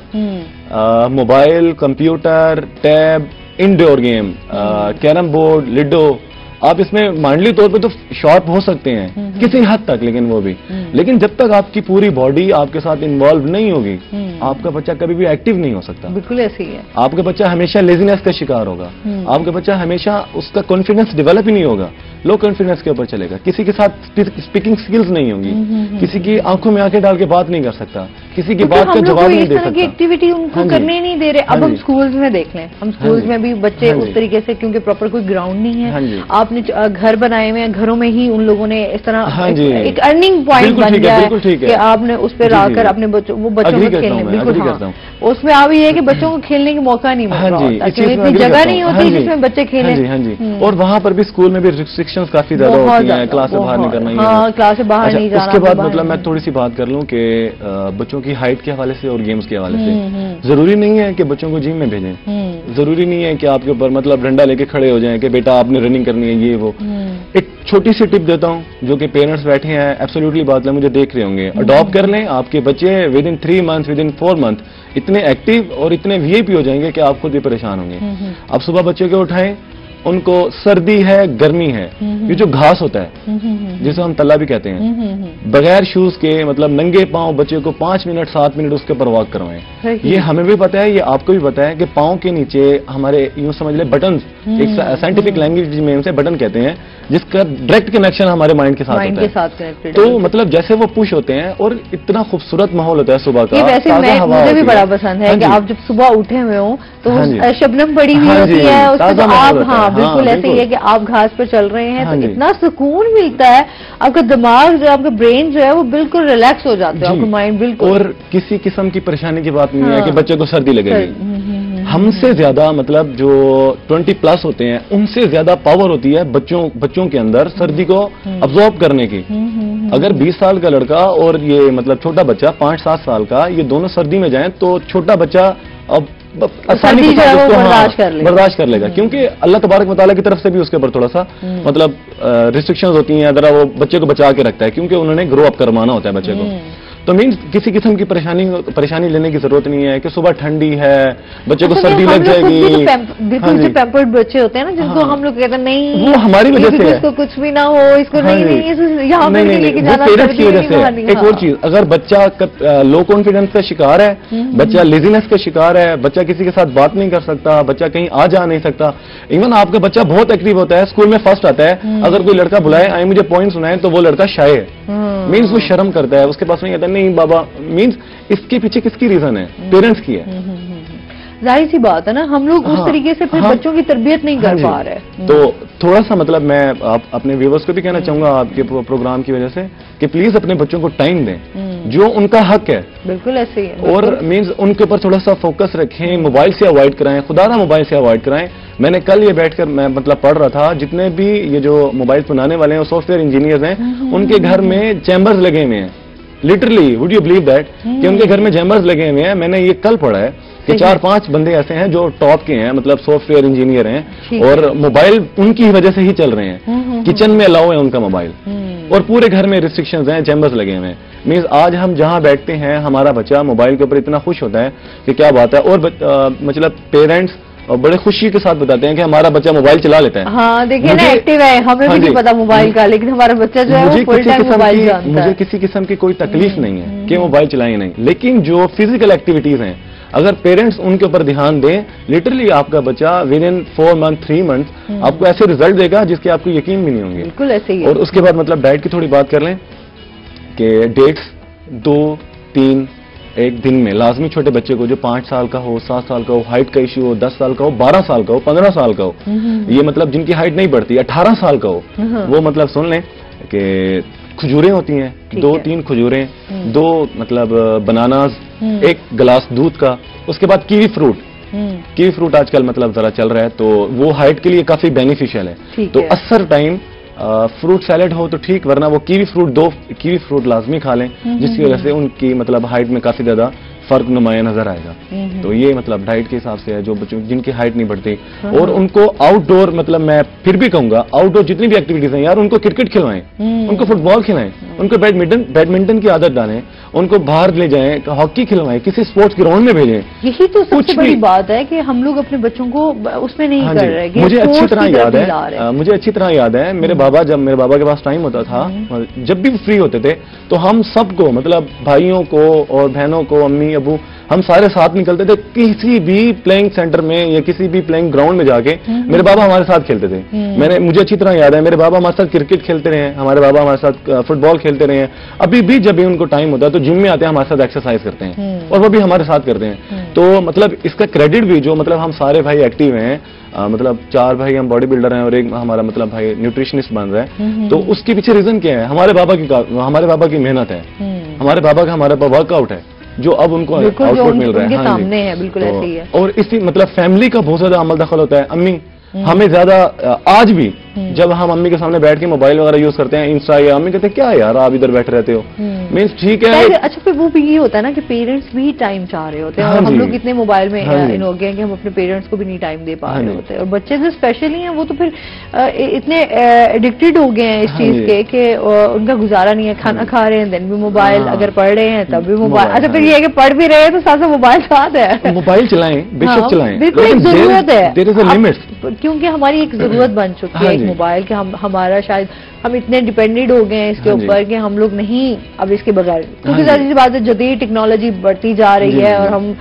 mobile, computer, tab, indoor game, carrom board, ludo, आप इसमें माइंडली तौर पे तो शॉर्प हो सकते हैं किसी हद तक, लेकिन वो भी, लेकिन जब तक आपकी पूरी बॉडी आपके साथ इन्वॉल्व नहीं होगी आपका बच्चा कभी भी एक्टिव नहीं हो सकता। बिल्कुल ऐसे ही है। आपका बच्चा हमेशा लेजीनेस का शिकार होगा, आपका बच्चा हमेशा उसका कॉन्फिडेंस डेवलप ही नहीं होगा, लो कॉन्फिडेंस के ऊपर चलेगा, किसी के साथ स्पीकिंग स्किल्स नहीं होंगी, किसी की आंखों में आंखें डाल के बात नहीं कर सकता, किसी की बात का जवाब नहीं दे सकता। एक्टिविटी उनको करने नहीं दे रहे। अब हम स्कूल्स में देख लें, हम स्कूल्स में भी बच्चे उस तरीके से, क्योंकि प्रॉपर कोई ग्राउंड नहीं है, आपने घर बनाए हुए हैं, घरों में ही उन लोगों ने इस तरह एक अर्निंग पॉइंट बन गया है कि आपने उस पर आकर अपने बच्चों को खेलने, बिल्कुल उसमें आप ये है कि बच्चों को खेलने का मौका नहीं मिल रहा, इतनी जगह नहीं होती जिसमें बच्चे खेलें। और वहाँ पर भी स्कूल में भी रिस्ट्रिक्शंस काफी ज्यादा होती हैं, क्लास से बाहर नहीं करना, क्लास से बाहर नहीं जाना। उसके बाद मतलब मैं थोड़ी सी बात कर लूँ कि बच्चों की हाइट के हवाले से और गेम्स के हवाले से, जरूरी नहीं है कि बच्चों को जिम में भेजें, जरूरी नहीं है कि आपके ऊपर मतलब डंडा लेके खड़े हो जाएं कि बेटा आपने रनिंग करनी है ये वो। एक छोटी सी टिप देता हूं जो कि पेरेंट्स बैठे हैं एब्सोल्युटली बात मुझे देख रहे होंगे, अडॉप्ट कर लें। आपके बच्चे within 3 month within 4 month इतने एक्टिव और इतने वीआईपी हो जाएंगे कि आप खुद भी परेशान होंगे। आप सुबह बच्चों को उठाएं, उनको सर्दी है गर्मी है, ये जो घास होता है जिसे हम तल्ला भी कहते हैं, बगैर शूज के मतलब नंगे पांव बच्चे को 5 मिनट 7 मिनट उसके ऊपर वॉक करवाएं। ये हमें भी पता है, ये आपको भी पता है कि पांव के नीचे हमारे यूं समझ ले बटन, एक साइंटिफिक लैंग्वेज में उनसे बटन कहते हैं, जिसका डायरेक्ट कनेक्शन हमारे माइंड के साथ होता है। तो मतलब जैसे वो पुश होते हैं और इतना खूबसूरत माहौल होता है सुबह का। वैसे मुझे भी बड़ा पसंद है कि आप जब सुबह उठे हुए हो तो शबनम पड़ी हुई होती है, उसके बाद आप बिल्कुल ऐसे ही है कि आप घास पर चल रहे हैं तो इतना सुकून मिलता है, आपका दिमाग जो आपका ब्रेन जो है वो बिल्कुल रिलैक्स हो जाता है, आपका माइंड बिल्कुल। और किसी किस्म की परेशानी की बात नहीं है कि बच्चे को सर्दी लगेगी। हमसे ज्यादा मतलब जो 20+ होते हैं उनसे ज्यादा पावर होती है बच्चों के अंदर सर्दी को अब्जॉर्ब करने की। अगर 20 साल का लड़का और ये मतलब छोटा बच्चा 5-7 साल का, ये दोनों सर्दी में जाएं तो छोटा बच्चा अब आसानी से बर्दाश्त कर लेगा, क्योंकि अल्लाह तबारक व तआला की तरफ से भी उसके ऊपर थोड़ा सा मतलब रिस्ट्रिक्शंस होती हैं, जरा वो बच्चे को बचा के रखता है, क्योंकि उन्होंने ग्रो अप करवाना होता है बच्चे को। तो मीन्स किसी किस्म की परेशानी लेने की जरूरत नहीं है कि सुबह ठंडी है बच्चे को सर्दी लग जाएगी। बिल्कुल जो पैम्पर्ड बच्चे होते हैं ना, जिनको हम लोग कहते हैं नहीं वो हमारी वजह से है, इसको कुछ भी ना हो, इसको नहीं यहाँ पे नहीं लेके जाना, पेरेंट्स की वजह से। एक और चीज, अगर बच्चा लो कॉन्फिडेंस का शिकार है, बच्चा लेजीनेस का शिकार है, बच्चा किसी के साथ बात नहीं कर सकता, बच्चा कहीं आ जा नहीं सकता, इवन आपका बच्चा बहुत एक्टिव होता है, स्कूल में फर्स्ट आता है, अगर कोई लड़का बुलाए आए मुझे पॉइंट सुनाए तो वो लड़का शाय है, मीन्स वो शर्म करता है, उसके पास नहीं आता नहीं बाबा, मीन्स इसके पीछे किसकी रीजन है? पेरेंट्स की है। जाहिर सी बात है ना, हम लोग उस तरीके से फिर बच्चों की तरबियत नहीं कर पा रहे। तो थोड़ा सा मतलब मैं अपने व्यूअर्स को भी कहना चाहूंगा आपके प्रोग्राम की वजह से कि प्लीज अपने बच्चों को टाइम दें, जो उनका हक है। बिल्कुल ऐसे ही है। और मीन्स उनके ऊपर थोड़ा सा फोकस रखें, मोबाइल से अवॉइड कराएं, खुदा ना मोबाइल से अवॉइड कराएं। मैंने कल ये बैठकर मैं मतलब पढ़ रहा था, जितने भी ये जो मोबाइल बनाने वाले हैं सॉफ्टवेयर इंजीनियर्स हैं, उनके घर में चैम्बर्स लगे हुए हैं। Literally would you believe that कि उनके घर में चैम्बर्स लगे हुए हैं। मैंने ये कल पढ़ा है कि 4-5 बंदे ऐसे हैं जो टॉप के हैं, मतलब सॉफ्टवेयर इंजीनियर हैं, और मोबाइल उनकी वजह से ही चल रहे हैं। किचन में अलाउ है उनका मोबाइल, और पूरे घर में रिस्ट्रिक्शंस हैं, चैम्बर्स लगे हुए हैं। मीन्स आज हम जहां बैठते हैं हमारा बच्चा मोबाइल के ऊपर इतना खुश होता है कि क्या बात है। और मतलब पेरेंट्स और बड़े खुशी के साथ बताते हैं कि हमारा बच्चा मोबाइल चला लेता है। हाँ देखिए ना, एक्टिव है, हमें भी नहीं पता मोबाइल का, लेकिन हमारा बच्चा जो है वो फुल टाइम मोबाइल जानता है। मुझे किसी किस्म की कोई तकलीफ नहीं है कि मोबाइल चलाए नहीं, लेकिन जो फिजिकल एक्टिविटीज हैं अगर पेरेंट्स उनके ऊपर ध्यान दें, लिटरली आपका बच्चा विद इन 4 मंथ 3 मंथ आपको ऐसे रिजल्ट देगा जिसके आपको यकीन भी नहीं होंगे। बिल्कुल ऐसे ही। और उसके बाद मतलब डाइट की थोड़ी बात कर लें कि डेट्स 2-3 एक दिन में लाजमी छोटे बच्चे को, जो 5 साल का हो, 7 साल का हो, हाइट का इश्यू हो, 10 साल का हो, 12 साल का हो, 15 साल का हो, ये मतलब जिनकी हाइट नहीं बढ़ती, 18 साल का हो, वो मतलब सुन लें कि खजूरें होती हैं, 2-3 खजूरें, 2 मतलब बनानास, 1 गिलास दूध का, उसके बाद कीवी फ्रूट आजकल मतलब जरा चल रहा है, तो वो हाइट के लिए काफी बेनिफिशियल है। तो असर टाइम फ्रूट सैलेड हो तो ठीक, वरना वो कीवी फ्रूट 2 कीवी फ्रूट लाजमी खा लें, जिसकी वजह से उनकी मतलब हाइट में काफी ज्यादा फर्क नुमाया नजर आएगा। तो ये मतलब डाइट के हिसाब से है, जो बच्चों जिनकी हाइट नहीं बढ़ती। और उनको आउटडोर, मतलब मैं फिर भी कहूंगा आउटडोर जितनी भी एक्टिविटीज हैं यार, उनको क्रिकेट खिलवाएं, उनको फुटबॉल खिलाएं, उनको बैडमिंटन की आदत डालें, उनको बाहर ले जाएं, हॉकी खिलवाएं, किसी स्पोर्ट्स ग्राउंड में भेजें। यही तो सबसे बड़ी बात है कि हम लोग अपने बच्चों को उसमें नहीं कर रहे। मुझे अच्छी तरह याद है, मेरे बाबा, जब मेरे बाबा के पास टाइम होता था, जब भी फ्री होते थे, तो हम सबको मतलब भाइयों को और बहनों को, अम्मी अबू, हम सारे साथ निकलते थे किसी भी प्लेइंग सेंटर में या किसी भी प्लेइंग ग्राउंड में जाके। मेरे बाबा हमारे साथ खेलते थे। मुझे अच्छी तरह याद है, मेरे बाबा हमारे साथ क्रिकेट खेलते रहे हैं, हमारे बाबा हमारे साथ फुटबॉल खेलते रहे हैं। अभी भी जब भी उनको टाइम होता है तो जिम में आते हैं, हमारे साथ एक्सरसाइज करते हैं, और वो भी हमारे साथ करते हैं। तो मतलब इसका क्रेडिट भी, जो मतलब हम सारे भाई एक्टिव हैं, मतलब 4 भाई हम बॉडी बिल्डर हैं और एक हमारा मतलब भाई न्यूट्रिशनिस्ट बन रहा है, तो उसके पीछे रीजन क्या है? हमारे बाबा की मेहनत है, हमारे बाबा का हमारे पास वर्कआउट है, जो अब उनको आउटपुट मिल रहा है। सामने है, बिल्कुल ऐसे ही है। और इसी मतलब फैमिली का बहुत ज्यादा अमल दखल होता है। अम्मी हमें ज्यादा आज भी जब हम अम्मी के सामने बैठ के मोबाइल वगैरह यूज करते हैं, इंस्टा, या अम्मी कहते हैं क्या यार आप इधर बैठे रहते हो, मीन्स ठीक है। अच्छा, फिर वो भी ये होता है ना कि पेरेंट्स भी टाइम चाह रहे होते हैं, और हम लोग इतने मोबाइल में इन हो गए हैं कि हम अपने पेरेंट्स को भी नहीं टाइम दे पा रहे होते हैं, और बच्चे जो स्पेशली हैं वो तो फिर इतने एडिक्टेड हो गए हैं इस चीज के कि उनका गुजारा नहीं है, खाना खा रहे हैं देन भी मोबाइल, अगर पढ़ रहे हैं तब भी मोबाइल। अच्छा, फिर ये है कि पढ़ भी रहे हैं तो साथ साथ मोबाइल साथ है, मोबाइल चलाएं, बेशक चलाएं, बिल्कुल एक जरूरत है, देयर इज अ लिमिट, क्योंकि हमारी एक जरूरत बन चुकी है एक मोबाइल के, हमारा शायद हम इतने डिपेंडेंट हो गए हैं इसके ऊपर कि हम लोग नहीं अब इसके बगैर, क्योंकि जाहिर सी बात है जदीद टेक्नोलॉजी बढ़ती जा रही है और हम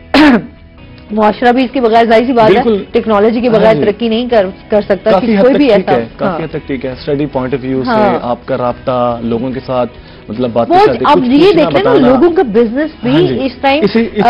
मुआशरा भी इसके बगैर, जाहिर सी बात है टेक्नोलॉजी के बगैर तरक्की नहीं कर सकता कोई भी ऐसा। काफी हद तक ठीक है, स्टडी पॉइंट ऑफ व्यू से आपका राब्ता लोगों के साथ मतलब बात अब ये देख लें ना, लोगों का बिजनेस भी इस टाइम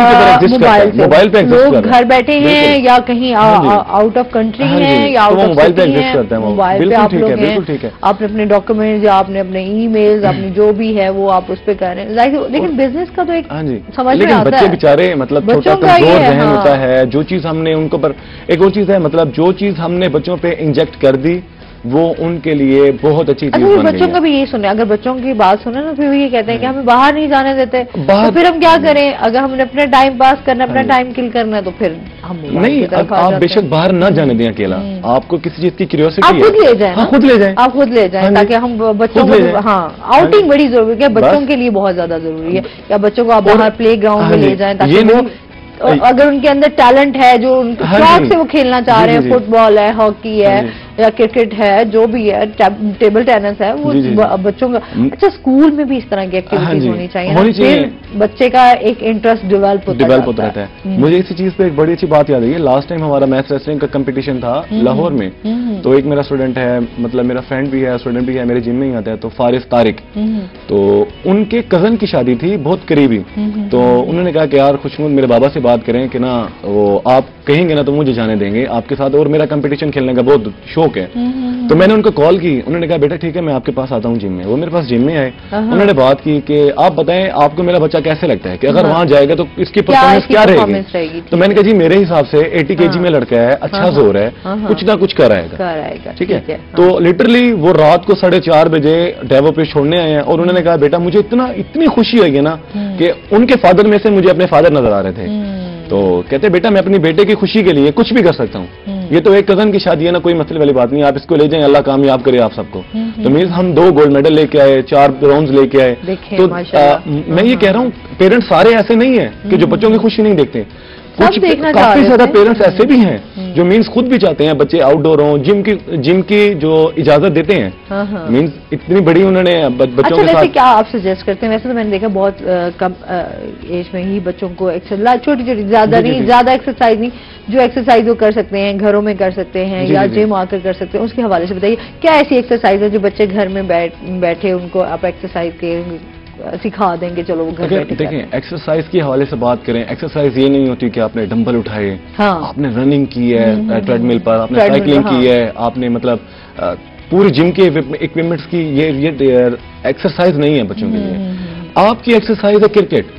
मोबाइल पे, लोग घर बैठे हैं या कहीं आउट ऑफ कंट्री हैं या आउट ऑफ मोबाइल पे एग्जिस्ट करते हैं, मोबाइल पे आप लोग हैं, आपने अपने डॉक्यूमेंट्स या आपने अपने ईमेल्स, अपनी जो भी है वो आप उस पे कर रहे हैं, लेकिन बिजनेस का तो एक समझ में आता है। बच्चे बेचारे मतलब छोटा कमजोर जहन होता है, जो चीज हमने उनको पर, एक और चीज है मतलब जो चीज हमने बच्चों पे इंजेक्ट कर दी वो उनके लिए बहुत अच्छी चीज बन गई है। बच्चों का भी यही सुने, अगर बच्चों की बात सुने ना, फिर वो ये कहते हैं कि हमें बाहर नहीं जाने देते, तो फिर हम क्या करें? अगर हमने अपना टाइम पास करना, अपना टाइम किल करना है तो फिर हम नहीं, आप बेशक बाहर ना जाने दें अकेला, आपको किसी चीज की क्यूरियोसिटी आप खुद ले जाए, खुद ले जाए, आप खुद ले जाए, ताकि हम बच्चों को, आउटिंग बड़ी जरूरी है, बच्चों के लिए बहुत ज्यादा जरूरी है, या बच्चों को आप बाहर प्ले ग्राउंड में ले जाए, ताकि वो अगर उनके अंदर टैलेंट है, जो उनके शौक से वो खेलना चाह रहे हैं, फुटबॉल है, हॉकी है या क्रिकेट है, जो भी है, टेबल टेनिस है, वो बच्चों का। अच्छा, स्कूल में भी इस तरह की एक्टिविटीज होनी चाहिए, फिर बच्चे का एक इंटरेस्ट डेवलप होता रहता है। मुझे इसी चीज पे एक बड़ी अच्छी बात याद आई है, लास्ट टाइम हमारा मैथ रेसलिंग का कंपटीशन था लाहौर में, तो एक मेरा स्टूडेंट है, मतलब मेरा फ्रेंड भी है, स्टूडेंट भी है, मेरे जिम में ही आता है, तो फारिस तारिक, तो उनके कजन की शादी थी बहुत करीबी, तो उन्होंने कहा कि यार खुशनुद मेरे बाबा से बात करें कि ना वो आप कहेंगे ना तो मुझे जाने देंगे आपके साथ, और मेरा कंपटीशन खेलने का बहुत शौक है। तो मैंने उनको कॉल की, उन्होंने कहा बेटा ठीक है मैं आपके पास आता हूँ जिम में। वो मेरे पास जिम में आए, उन्होंने बात की कि आप बताएं आपको मेरा बच्चा कैसे लगता है कि अगर वहां जाएगा तो इसकी परफॉर्मेंस क्या रहेगी। तो मैंने कहा जी मेरे हिसाब से 80 kg में लड़का है, अच्छा जोर है, कुछ ना कुछ कर आएगा, ठीक है। तो लिटरली वो रात को 4:30 बजे डेवो पे छोड़ने आए हैं, और उन्होंने कहा बेटा मुझे इतनी खुशी हुई ना कि उनके फादर में से मुझे अपने फादर नजर आ रहे थे। तो कहते बेटा मैं अपनी बेटे की खुशी के लिए कुछ भी कर सकता हूँ, ये तो एक कजन की शादी है ना, कोई मसले वाली बात नहीं, आप इसको ले जाएं, अल्लाह कामयाब करे आप सबको। तो मीन्स हम 2 गोल्ड मेडल लेके आए, 4 ब्रॉन्ज लेके आए। तो मैं ये कह रहा हूँ पेरेंट्स सारे ऐसे नहीं है कि जो बच्चों की खुशी नहीं देखते, कुछ काफी ज्यादा पेरेंट्स ऐसे भी हैं जो मीन्स खुद भी चाहते हैं बच्चे आउटडोर हों, जिम की जो इजाजत देते हैं, मीन्स इतनी बड़ी उन्होंने बच्चों के साथ। क्या आप सजेस्ट करते हैं? वैसे तो मैंने देखा बहुत कम एज में ही बच्चों को एक्सरसाइज, छोटी छोटी, ज्यादा नहीं, ज्यादा एक्सरसाइज नहीं, जो एक्सरसाइज वो कर सकते हैं, घरों में कर सकते हैं या जिम आकर कर सकते हैं, उसके हवाले से बताइए क्या ऐसी एक्सरसाइज है जो बच्चे घर में बैठे उनको आप एक्सरसाइज के सिखा देंगे, चलो वो घर बैठे। देखें एक्सरसाइज के हवाले से बात करें, एक्सरसाइज ये नहीं होती कि आपने डंबल उठाए, आपने रनिंग की है ट्रेडमिल पर, आपने साइकिलिंग की है, आपने मतलब पूरी जिम के इक्विपमेंट्स की, ये एक्सरसाइज नहीं है बच्चों के लिए। आपकी एक्सरसाइज है क्रिकेट,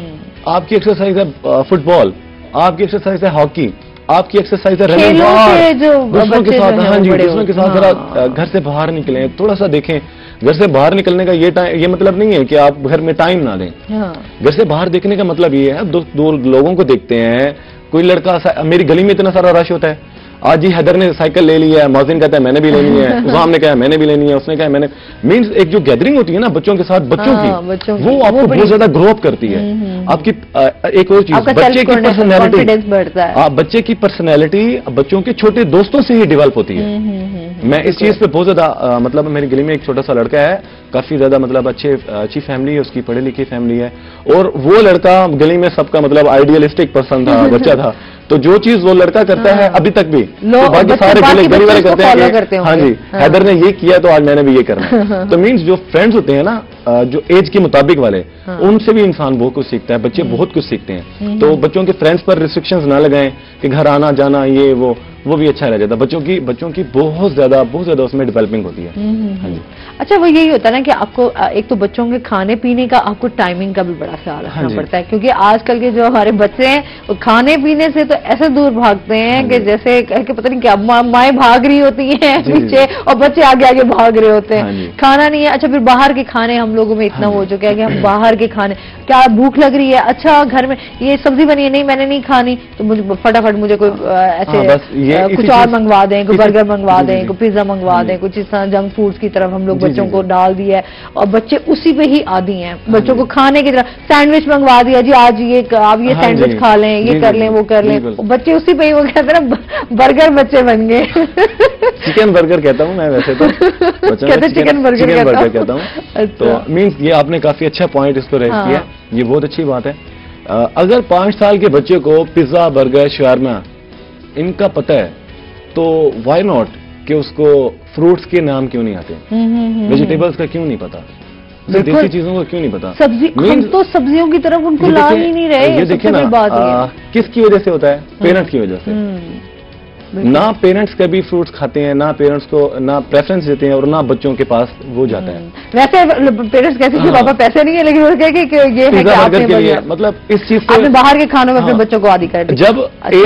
आपकी एक्सरसाइज है फुटबॉल, आपकी एक्सरसाइज है हॉकी, आपकी एक्सरसाइज है रनिंग, दूसरों के साथ, हाँ जी, दूसरों के साथ जरा घर से बाहर निकलें, थोड़ा सा देखें। घर से बाहर निकलने का ये मतलब नहीं है कि आप घर में टाइम ना दें। घर से बाहर देखने का मतलब ये है दो लोगों को देखते हैं। कोई लड़का, मेरी गली में इतना सारा रश होता है, आज जी हैदर ने साइकिल ले ली है, मौजिन कहता है मैंने भी लेनी है, उजाम ने कहा मैंने भी लेनी है, उसने कहा मैंने, मीन्स एक जो गैदरिंग होती है ना बच्चों के साथ, बच्चों की वो आपको बहुत ज्यादा ग्रो अप करती है। आपकी एक और चीज, बच्चे की पर्सनैलिटी बढ़ता है, बच्चे की पर्सनैलिटी बच्चों के छोटे दोस्तों से ही डेवलप होती है। मैं इस चीज पे बहुत ज्यादा मतलब मेरी गली में एक छोटा सा लड़का है, काफी ज्यादा मतलब अच्छी फैमिली है उसकी, पढ़ी लिखी फैमिली है, और वो लड़का गली में सबका मतलब आइडियलिस्टिक पर्सन था, बच्चा था। तो जो चीज वो लड़का करता है अभी तक भी, तो बाकी सारे गली वाले करते हैं, हाँ जी हैदर ने ये किया तो आज मैंने भी ये करना है। तो मीन्स जो फ्रेंड्स होते हैं ना, जो एज के मुताबिक वाले, उनसे भी इंसान बहुत कुछ सीखता है, बच्चे बहुत कुछ सीखते हैं। तो बच्चों के फ्रेंड्स पर रिस्ट्रिक्शंस ना लगाएं कि घर आना जाना ये वो भी अच्छा रह जाता है। बच्चों की बहुत ज्यादा उसमें डेवलपिंग होती है। हाँ जी। अच्छा, वो यही होता है ना कि आपको एक तो बच्चों के खाने पीने का, आपको टाइमिंग का भी बड़ा ख्याल रखना पड़ता है, क्योंकि आजकल के जो हमारे बच्चे हैं वो खाने पीने से तो ऐसे दूर भागते हैं कि जैसे कि पता नहीं क्या माएं भाग रही होती हैं पीछे और बच्चे आगे आगे भाग रहे होते हैं। खाना नहीं है। अच्छा, फिर बाहर के खाने हम लोगों में इतना हो चुका है कि हम बाहर के खाने, क्या भूख लग रही है, अच्छा घर में ये सब्जी बनी है, नहीं मैंने नहीं खानी, तो मुझे फटाफट मुझे कोई ऐसे कुछ और मंगवा दें, कोई बर्गर मंगवा दें, कोई पिज्जा मंगवा दें, कुछ इस तरह जंक फूड्स की तरफ हम लोग बच्चों को डाल दिया है और बच्चे उसी पे ही आदी हैं। बच्चों को खाने की तरफ सैंडविच मंगवा दिया, जी आज आप ये सैंडविच खा लें, ये कर लें, वो कर लें, बच्चे उसी पे ही, वो कहते हैं ना बर्गर बच्चे बन गए। चिकन बर्गर कहता हूँ मैं वैसे तो, कहते चिकन बर्गर कहता हूँ। तो मीन्स ये आपने काफी अच्छा पॉइंट इसको रेज किया, ये बहुत अच्छी बात है। अगर 5 साल के बच्चे को पिज्जा, बर्गर, शवारमा इनका पता है तो व्हाई नॉट कि उसको फ्रूट्स के नाम क्यों नहीं आते, वेजिटेबल्स का क्यों नहीं पता, देसी चीजों को क्यों नहीं पता। हम तो सब्जियों की तरफ उनको ला ही नहीं रहे। ये देखिए ना, किसकी वजह से होता है? पेरेंट्स की वजह से। ना पेरेंट्स कभी फ्रूट्स खाते हैं, ना पेरेंट्स को ना प्रेफरेंस देते हैं और ना बच्चों के पास वो जाता है। वैसे पेरेंट्स कहते हैं कि पापा पैसे नहीं है, लेकिन वो कहे कि ये है कि आपने के लिए, मतलब इस चीज से आपने बाहर के खानों में अपने बच्चों को आदी कर दिया। जब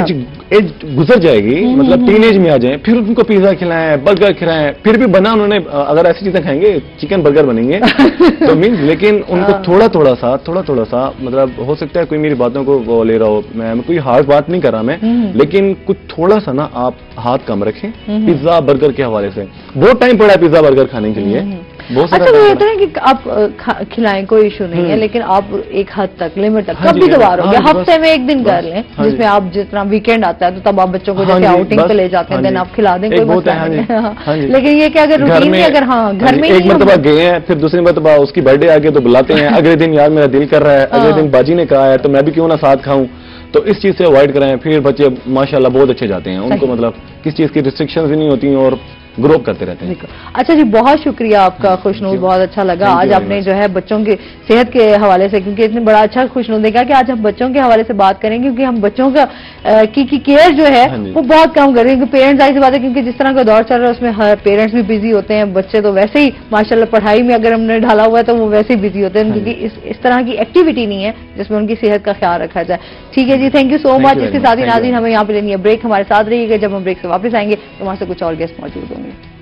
एज गुजर जाएगी, मतलब टीन एज में आ जाए, फिर उनको पिज्जा खिलाएं, बर्गर खिलाएं, फिर भी बना उन्होंने, अगर ऐसी चीजें खाएंगे चिकन बर्गर बनेंगे तो मीन्स, लेकिन उनको थोड़ा थोड़ा सा मतलब हो सकता है कोई मेरी बातों को वो ले रहा हो, मैं कोई हार्ड बात नहीं कर रहा मैं, लेकिन कुछ थोड़ा सा ना आप हाथ कम रखें पिज्जा बर्गर के हवाले से। बहुत टाइम पड़ा है पिज्जा बर्गर खाने के लिए। अच्छा, वो होता है कि आप खिलाएं, कोई इशू नहीं है, लेकिन आप एक हद तक, लिमिट तक, कभी कभार हो गया, हफ्ते में एक दिन कर लें, जिसमें आप जितना वीकेंड आता है तो तब आप बच्चों को जैसे आउटिंग पे ले जाते हैं, देन आप खिला दें, कोई मसला नहीं है। लेकिन ये कि अगर रूटीन में, अगर घर में एक मरतबा गए हैं, फिर दूसरी मरतबा उसकी बर्थडे आ गई तो बुलाते हैं, अगले दिन यार मेरा दिल कर रहा है, अगले दिन बाजी ने कहा है तो मैं भी क्यों ना साथ खाऊं, तो इस चीज से अवॉइड कराएं। फिर बच्चे माशाल्लाह बहुत अच्छे जाते हैं, उनको मतलब किस चीज की रिस्ट्रिक्शंस ही नहीं होती और ग्रो करते रहते हैं। अच्छा जी, बहुत शुक्रिया आपका खुशनूद, बहुत अच्छा लगा आज आपने जो है बच्चों की सेहत के हवाले से, क्योंकि इतने बड़ा अच्छा खुशनूद देखा कि आज हम बच्चों के हवाले से बात करें, क्योंकि हम बच्चों का की केयर जो है वो बहुत कम कर रहे हैं, क्योंकि पेरेंट्स आई सी बात है, क्योंकि जिस तरह का दौर चल रहा है उसमें हर पेरेंट्स भी बिजी होते हैं, बच्चे तो वैसे ही माशाल्लाह पढ़ाई में अगर हमने ढाला हुआ है तो वो वैसे ही बिजी होते हैं, क्योंकि इस तरह की एक्टिविटी नहीं है जिसमें उनकी सेहत का ख्याल रखा जाए। ठीक है जी, थैंक यू सो मच। इसके साथ ही नाज़रीन हमें यहाँ पे लेनी है ब्रेक, हमारे साथ रहिएगा, जब हम ब्रेक से वापस आएंगे तो वहां से कुछ और गेस्ट मौजूद होंगे।